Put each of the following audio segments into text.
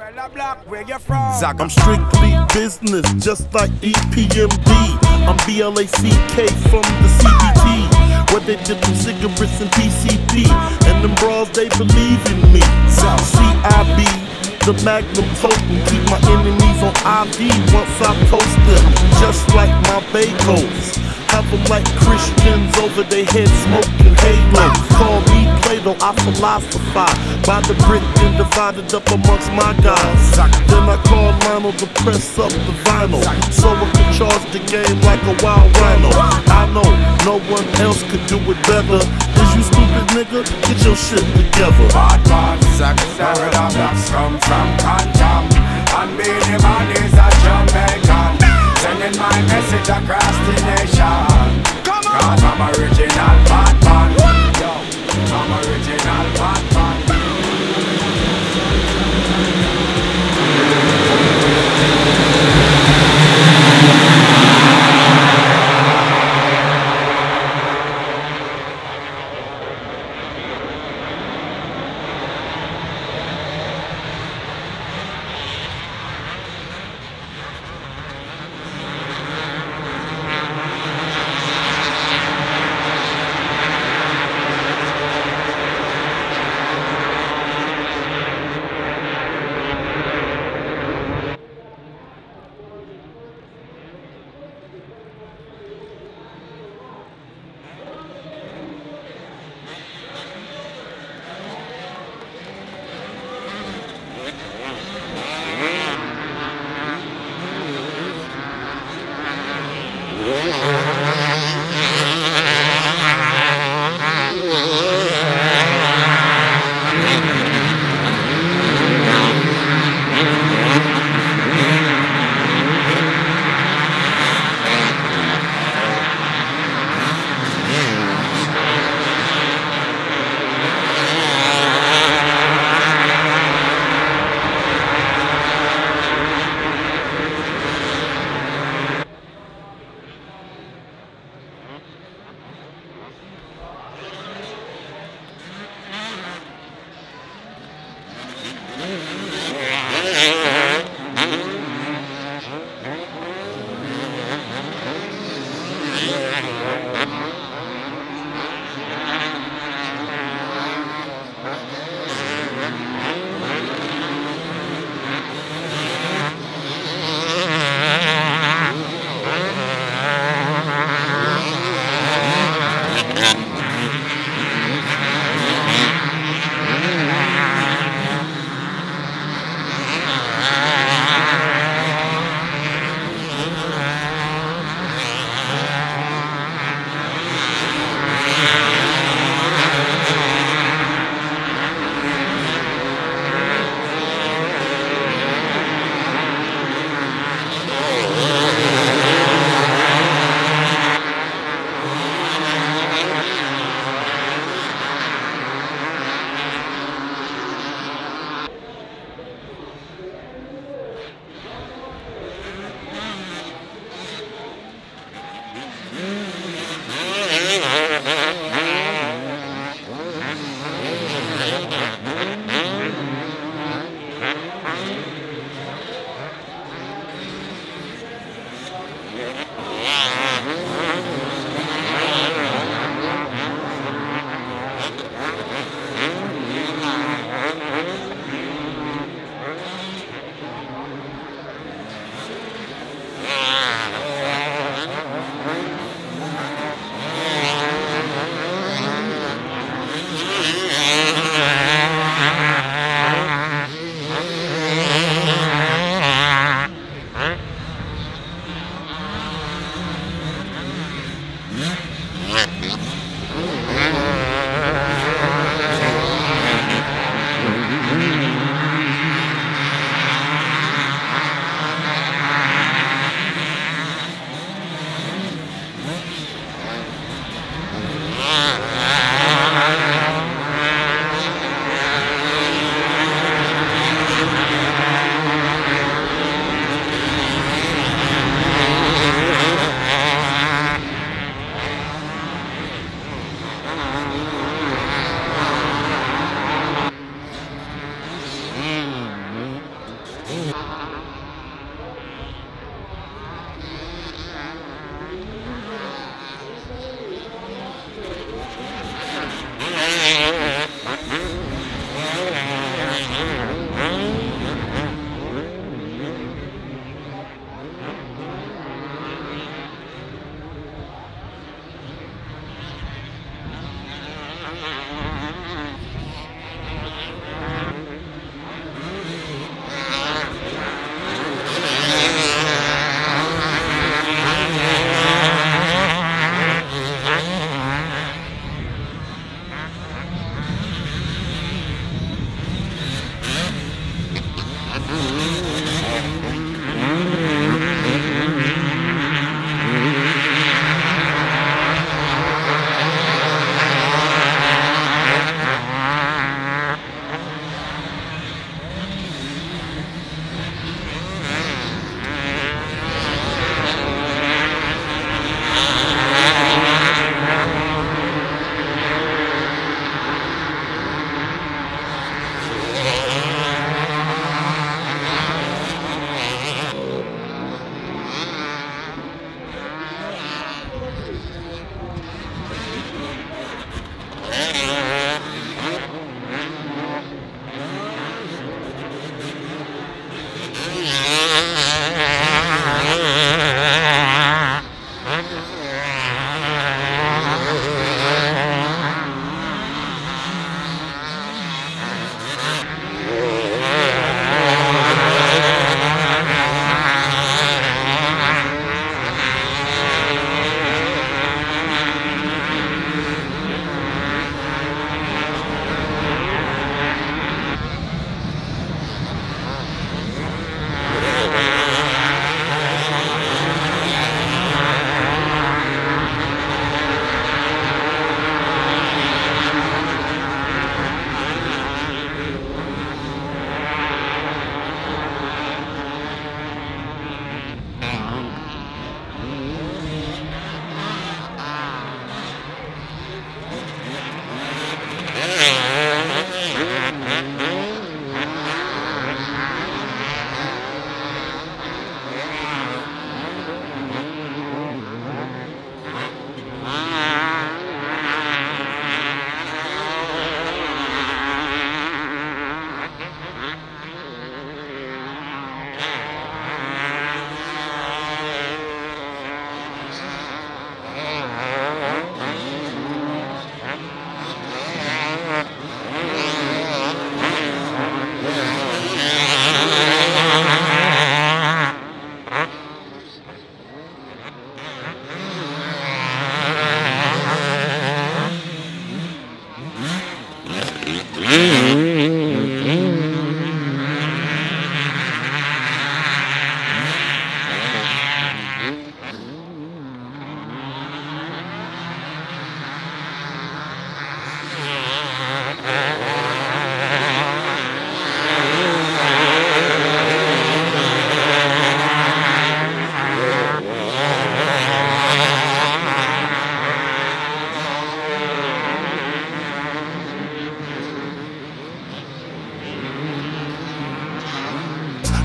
Zach, I'm strictly business, just like EPMD. I'm BLACK from the CBT, where they dip them cigarettes and PCP, and them bras, they believe in me. CIB, the magnum totem, keep my enemies on IV once I toast them, just like my bagels. Have them like Christians over their head smoking halo. Call me Plato, I philosophize by the brick and divided up amongst my guys. Then I call Lionel to press up the vinyl, so I can charge the game like a wild rhino. I know no one else could do it better. Is you stupid nigga? Get your shit together. Bad man, the blacks come from Canton, and Beenie Man is a Jamaican. Sending my message across the nation. Cause I'm original bad man. Yo, I'm original bad man.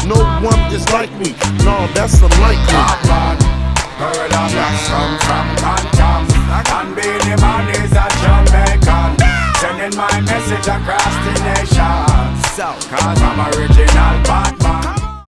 no one is like me. No, that's unlikely. Girl of blacks come from Canton, and Beenie Man is a Jamaican. Sending my message across the nation, cause I'm original bad